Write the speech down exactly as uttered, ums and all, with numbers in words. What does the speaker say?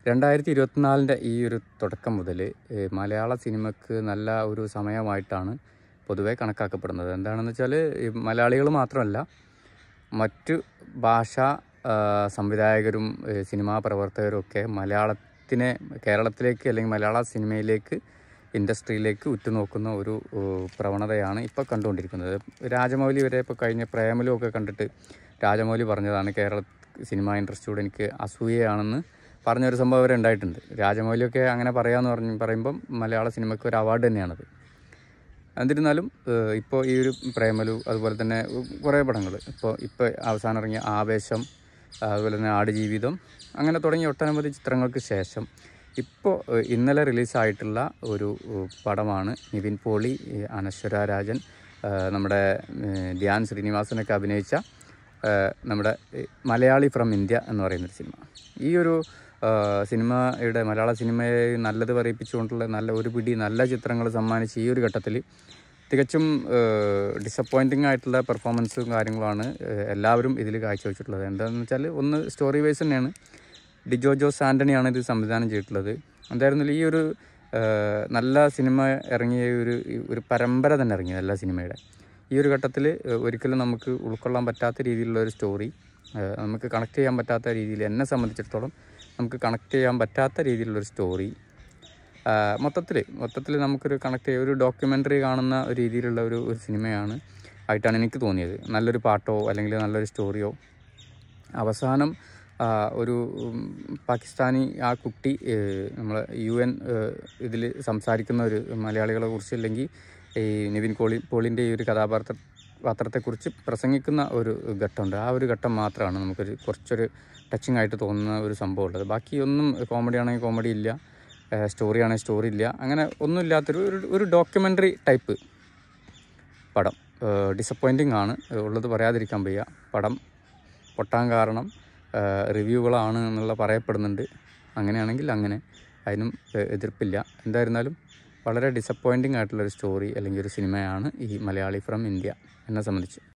രണ്ടായിരത്തി ഇരുപത്തിനാലിൻ്റെ ഈ ഒരു തുടക്കം മുതൽ മലയാള സിനിമയ്ക്ക് നല്ല ഒരു സമയമായിട്ടാണ് പൊതുവെ കണക്കാക്കപ്പെടുന്നത്. എന്താണെന്ന് വെച്ചാൽ മലയാളികൾ മാത്രമല്ല, മറ്റു ഭാഷാ സംവിധായകരും സിനിമാ പ്രവർത്തകരും ഒക്കെ മലയാളത്തിനെ കേരളത്തിലേക്ക് അല്ലെങ്കിൽ മലയാള സിനിമയിലേക്ക് ഇൻഡസ്ട്രിയിലേക്ക് ഉറ്റുനോക്കുന്ന ഒരു പ്രവണതയാണ് ഇപ്പോൾ കണ്ടുകൊണ്ടിരിക്കുന്നത്. രാജമൗലി വരെ ഇപ്പോൾ കഴിഞ്ഞ പ്രേമലും ഒക്കെ കണ്ടിട്ട് രാജമൗലി പറഞ്ഞതാണ് കേരള സിനിമ ഇൻഡസ്ട്രിയോട് എനിക്ക് അസൂയയാണെന്ന് പറഞ്ഞൊരു സംഭവം വരെ ഉണ്ടായിട്ടുണ്ട്. രാജമൗലിയൊക്കെ അങ്ങനെ പറയാമെന്ന് പറഞ്ഞ് പറയുമ്പം മലയാള സിനിമയ്ക്ക് ഒരു അവാർഡ് തന്നെയാണത്. എന്നിരുന്നാലും ഇപ്പോൾ ഈ ഒരു പ്രേമലു, അതുപോലെ തന്നെ കുറേ പടങ്ങൾ ഇപ്പോൾ ഇപ്പോൾ അവസാനം ഇറങ്ങിയ ആവേശം, അതുപോലെ തന്നെ ആടുജീവിതം, അങ്ങനെ തുടങ്ങിയ ഒട്ടനവധി ചിത്രങ്ങൾക്ക് ശേഷം ഇപ്പോൾ ഇന്നലെ റിലീസായിട്ടുള്ള ഒരു പടമാണ് നിവിൻ പോളി, അനശ്വര രാജൻ, നമ്മുടെ ധ്യാൻ ശ്രീനിവാസനൊക്കെ അഭിനയിച്ച നമ്മുടെ മലയാളി ഫ്രം ഇന്ത്യ എന്ന് പറയുന്നൊരു സിനിമ. ഈ ഒരു സിനിമയുടെ മലയാള സിനിമയെ നല്ലത് പറയിപ്പിച്ചുകൊണ്ടുള്ള നല്ല ഒരു പിടി നല്ല ചിത്രങ്ങൾ സമ്മാനിച്ച് ഈ ഒരു ഘട്ടത്തിൽ തികച്ചും ഡിസപ്പോയിൻറ്റിംഗ് ആയിട്ടുള്ള പെർഫോമൻസും കാര്യങ്ങളുമാണ് എല്ലാവരും ഇതിൽ കാഴ്ചവെച്ചിട്ടുള്ളത്. എന്താണെന്ന് വെച്ചാൽ ഒന്ന് സ്റ്റോറി വൈസ് തന്നെയാണ്. ഡിജോ ജോസ് ആൻ്റണിയാണ് ഇത് സംവിധാനം ചെയ്തിട്ടുള്ളത്. എന്തായിരുന്നാലും ഈ ഒരു നല്ല സിനിമ ഇറങ്ങിയ ഒരു ഒരു പരമ്പര തന്നെ ഇറങ്ങി നല്ല സിനിമയുടെ ഈ ഒരു ഘട്ടത്തിൽ ഒരിക്കലും നമുക്ക് ഉൾക്കൊള്ളാൻ പറ്റാത്ത രീതിയിലുള്ള ഒരു സ്റ്റോറി, നമുക്ക് കണക്ട് ചെയ്യാൻ പറ്റാത്ത രീതിയിൽ, എന്നെ സംബന്ധിച്ചിടത്തോളം നമുക്ക് കണക്ട് ചെയ്യാൻ പറ്റാത്ത രീതിയിലുള്ളൊരു സ്റ്റോറി, മൊത്തത്തിൽ മൊത്തത്തിൽ നമുക്കൊരു കണക്ട് ചെയ്യുക, ഒരു ഡോക്യുമെൻ്ററി കാണുന്ന രീതിയിലുള്ള ഒരു ഒരു സിനിമയാണ് ആയിട്ടാണ് എനിക്ക് തോന്നിയത്. നല്ലൊരു പാട്ടോ അല്ലെങ്കിൽ നല്ലൊരു സ്റ്റോറിയോ. അവസാനം ഒരു പാകിസ്ഥാനി ആ കുട്ടി നമ്മൾ യു എൻ ഇതിൽ സംസാരിക്കുന്ന ഒരു മലയാളികളെ കുറിച്ച്, അല്ലെങ്കിൽ ഈ നിവിൻ പോളി പോളിൻ്റെ ഈ ഒരു കഥാപാത്ര പാത്രത്തെക്കുറിച്ച് പ്രസംഗിക്കുന്ന ഒരു ഘട്ടമുണ്ട്. ആ ഒരു ഘട്ടം മാത്രമാണ് നമുക്കൊരു കുറച്ചൊരു ടച്ചിങ് ആയിട്ട് തോന്നുന്ന ഒരു സംഭവം ഉള്ളത്. ബാക്കി ഒന്നും കോമഡി ആണെങ്കിൽ കോമഡി ഇല്ല, സ്റ്റോറി ആണെങ്കിൽ സ്റ്റോറി ഇല്ല, അങ്ങനെ ഒന്നുമില്ലാത്തൊരു ഒരു ഒരു ഡോക്യുമെൻ്ററി ടൈപ്പ് പടം. ഡിസപ്പോയിൻറ്റിംഗ് ആണ്, ഉള്ളത് പറയാതിരിക്കാൻ വയ്യ. പടം പൊട്ടാൻ കാരണം റിവ്യൂകളാണ് എന്നുള്ള പറയപ്പെടുന്നുണ്ട്. അങ്ങനെയാണെങ്കിൽ അങ്ങനെ, അതിനും എതിർപ്പില്ല. എന്തായിരുന്നാലും വളരെ ഡിസപ്പോയിൻറ്റിംഗ് ആയിട്ടുള്ളൊരു സ്റ്റോറി അല്ലെങ്കിൽ ഒരു സിനിമയാണ് ഈ മലയാളി ഫ്രം ഇന്ത്യ എന്നെ സംബന്ധിച്ച്.